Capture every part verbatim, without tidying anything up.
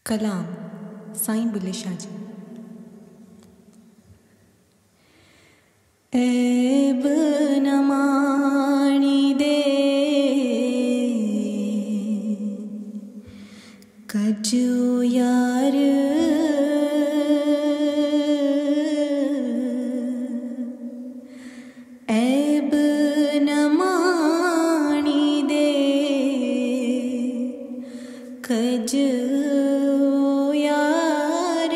कलाम साईं बुल्ले शाह जी। ऐब न माणी दे कजो यार, ऐब न माणी दे कजो यार,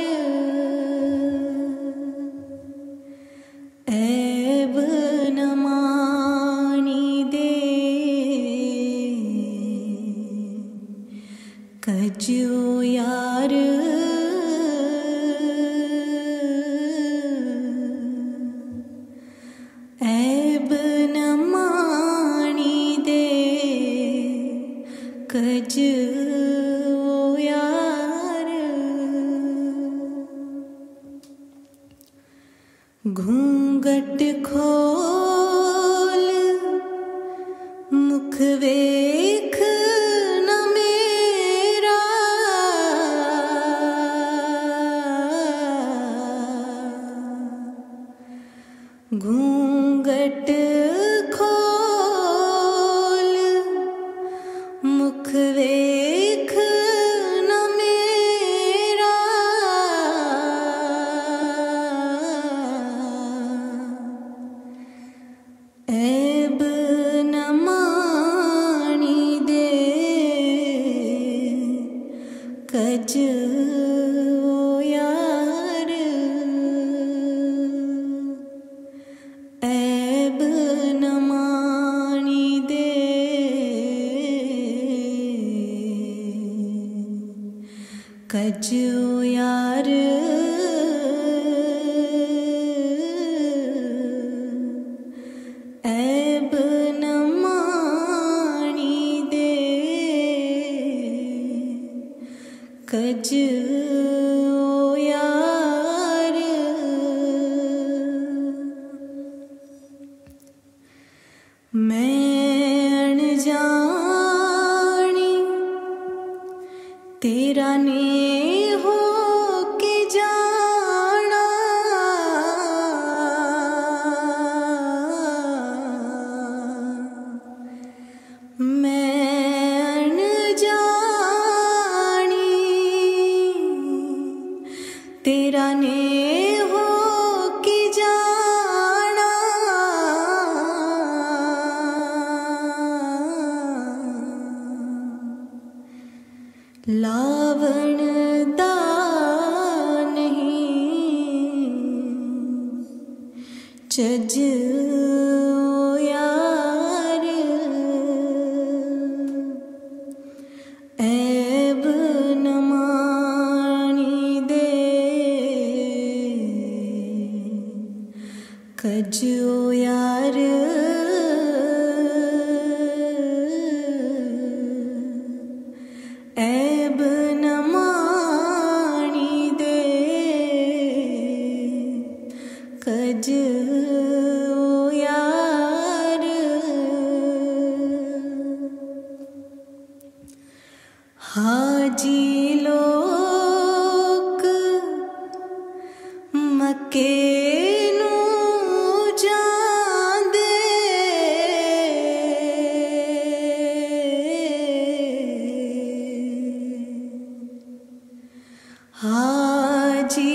ऐब न माणी दे कजो यार, ऐब न माणी दे कजो यार। घूंघट खोल मुख वेख न मेरा, घूंघट खोल मुख वेख न मेरा, ऐब न माणी दे कजो यार, ऐब न माणी दे कजो यार, ऐब न माणी दे कजो यार। मैं अनजानी तेरा ने हो के जाना, मैं अनजानी तेरा ने हो के जाना, लावण दा नहीं चज यार, ऐब न माणी दे कजो यार, ऐब न माणी दे कजो यार। हाजी लोक मक्के नू जांदे, हाजी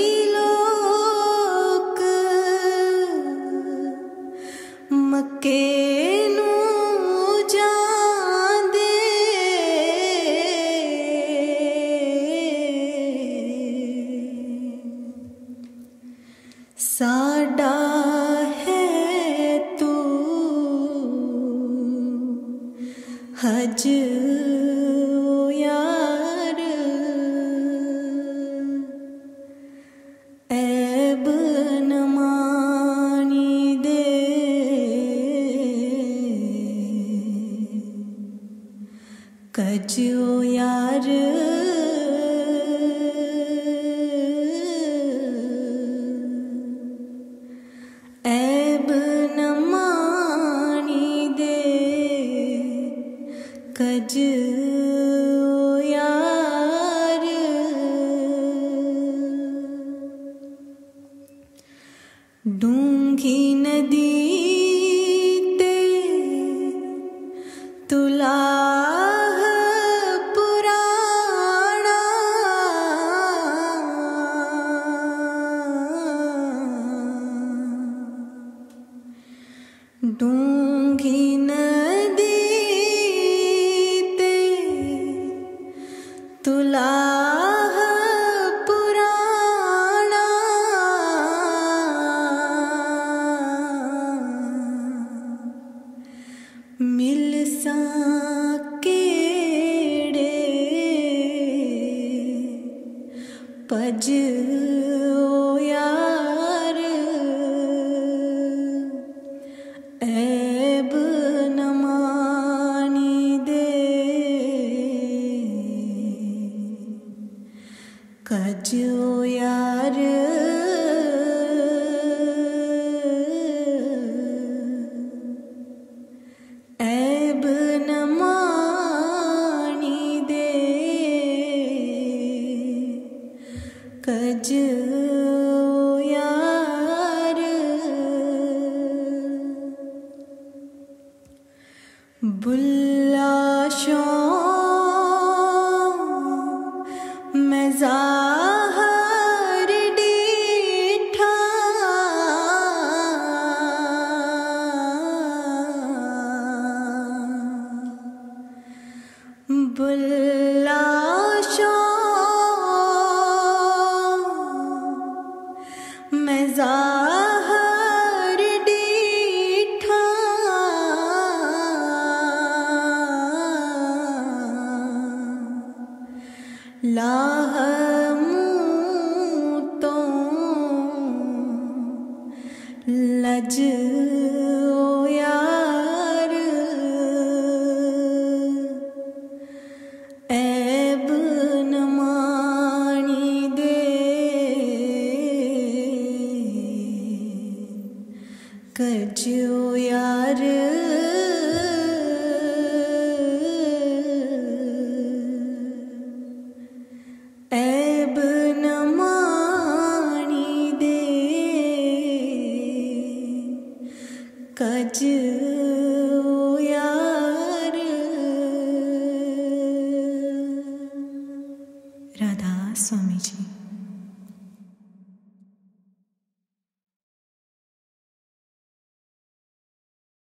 लोक मक्के नू जांदे, साडा है तू हज यार, ऐब न माणी दे कजो यार, ऐब न माणी दे कजो यार। तुलाह पुराना मिल साकेड़े पज ओ यार ऐब न मानी दे कज ओ यार ऐब न मानी दे कज ओ यार बुल्ला शौं मैं ज़ाहर डीठा बुल्ला शौं मैं ज़ाहर डीठा लाह मुँह तो लज